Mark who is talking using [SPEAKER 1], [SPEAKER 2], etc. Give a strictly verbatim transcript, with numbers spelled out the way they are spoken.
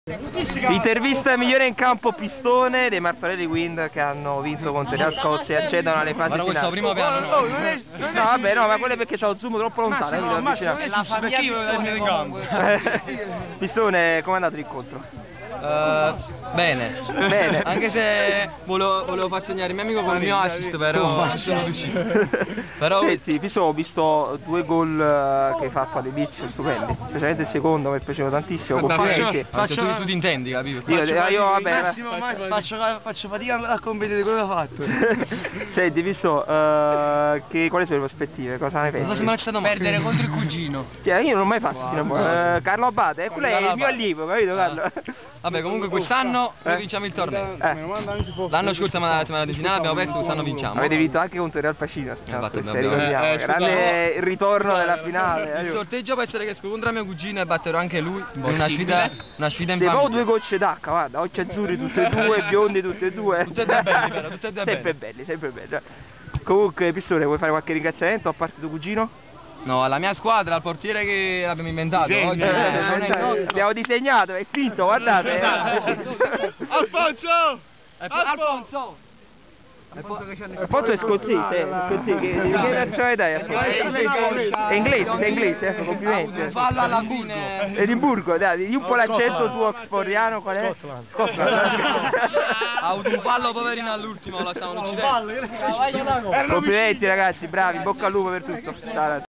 [SPEAKER 1] Intervista migliore in campo Pistone dei Martorelli Wind che hanno vinto contro la Scozia e accedono alle fasi finali.
[SPEAKER 2] Questo primo piano, no?
[SPEAKER 1] Oh, non è, non è no, vabbè, no, ma quello è perché c'ho lo zoom troppo lontano.
[SPEAKER 3] No, ma è
[SPEAKER 1] la
[SPEAKER 3] famiglia Pistone in campo.
[SPEAKER 1] Pistone, com'è andato l'incontro?
[SPEAKER 2] Uh, bene.
[SPEAKER 1] Bene.
[SPEAKER 2] Anche se volevo, volevo far segnare il mio amico con il mio assist, però però
[SPEAKER 1] senti, Pistone, ho visto due gol che hai fatto all'inizio stupendi, specialmente il secondo mi è piaciuto tantissimo. Complimenti.
[SPEAKER 2] Faccio, tu, tu ti intendi, capito?
[SPEAKER 1] Io, io, io vabbè,
[SPEAKER 3] Massimo, Massimo, faccio, faccio fatica a competere quello che ha fatto.
[SPEAKER 1] Senti, visto uh, che quali sono le prospettive? Cosa ne pensi?
[SPEAKER 2] Perdere contro il cugino.
[SPEAKER 1] Cioè, io non ho mai fatto wow, uh, Carlo Abate, eh, quello è il mio allievo, capito Carlo?
[SPEAKER 2] Vabbè, comunque quest'anno eh? vinciamo il torneo. Eh. L'anno scorso siamo andati in finale, abbiamo perso, quest'anno vinciamo.
[SPEAKER 1] Avete vinto anche contro il Real Pacino.
[SPEAKER 2] No,
[SPEAKER 1] se
[SPEAKER 2] abbiamo...
[SPEAKER 1] ricordiamo.
[SPEAKER 2] Eh, eh,
[SPEAKER 1] grande il ritorno della finale.
[SPEAKER 2] Il sorteggio può essere che esco contro mio cugino e batterò anche lui. Una sfida, una sfida in famiglia.
[SPEAKER 1] Siamo due gocce d'acqua, guarda, occhi azzurri tutte e due, biondi tutte e due.
[SPEAKER 2] Tutte e due belli, però, tutte e due
[SPEAKER 1] sempre belli, sempre belli. Comunque, Pistone, vuoi fare qualche ringraziamento a parte tuo cugino?
[SPEAKER 2] No, alla mia squadra, al portiere che l'abbiamo inventato.
[SPEAKER 1] Disegno.
[SPEAKER 2] Oggi
[SPEAKER 1] Eh,
[SPEAKER 2] non è il nostro.
[SPEAKER 1] Abbiamo disegnato, è finto, guardate.
[SPEAKER 3] Alfonso!
[SPEAKER 2] Alfonso!
[SPEAKER 1] Alfonso è scozzese, scozzese, che di che nazionalità è? È inglese, sei inglese, ecco, complimenti.
[SPEAKER 2] Fallo alla fine.
[SPEAKER 1] Edimburgo, dai, di un po' l'accento tuo oxfordiano, qual è? Scotland.
[SPEAKER 2] Ha avuto un fallo poverino all'ultimo, lo stavano uccidendo.
[SPEAKER 1] Complimenti ragazzi, bravi, bocca al lupo per tutto. Ciao.